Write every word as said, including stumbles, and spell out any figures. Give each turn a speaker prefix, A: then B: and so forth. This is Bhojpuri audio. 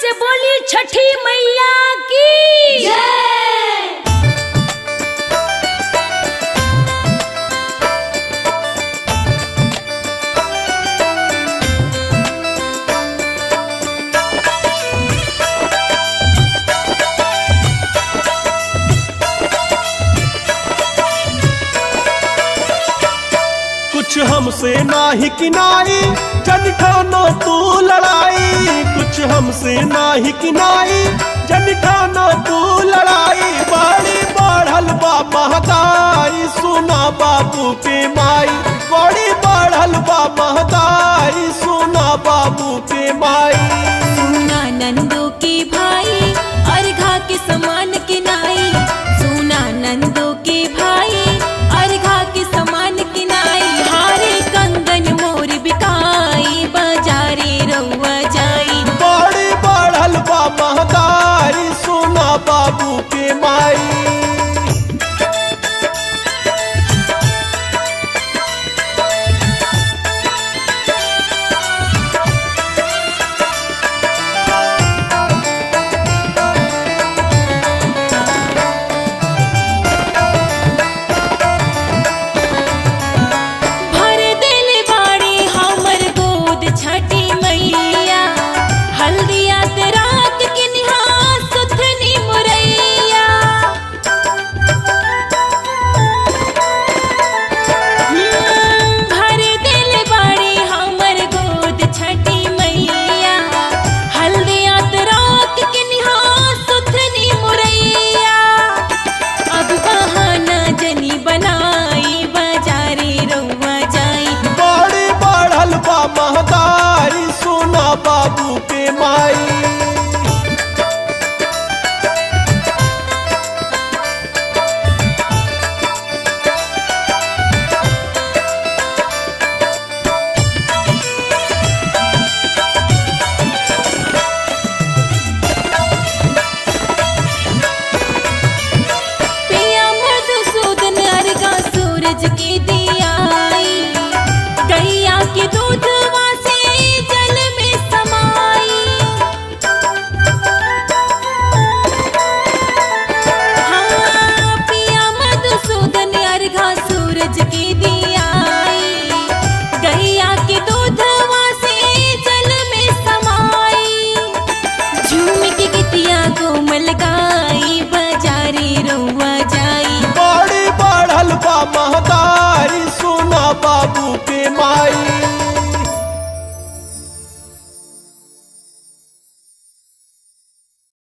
A: से बोली छठी मैया की जय।
B: कुछ हमसे नाही किनाई जन ठानो तू लड़ाई, कुछ हमसे नाही किनाई जन ठानो तू लड़ाई। बड़ी बढ़ल बा महंगाई सुना बाबू के माई, बड़ी बढ़ल बा महंगाई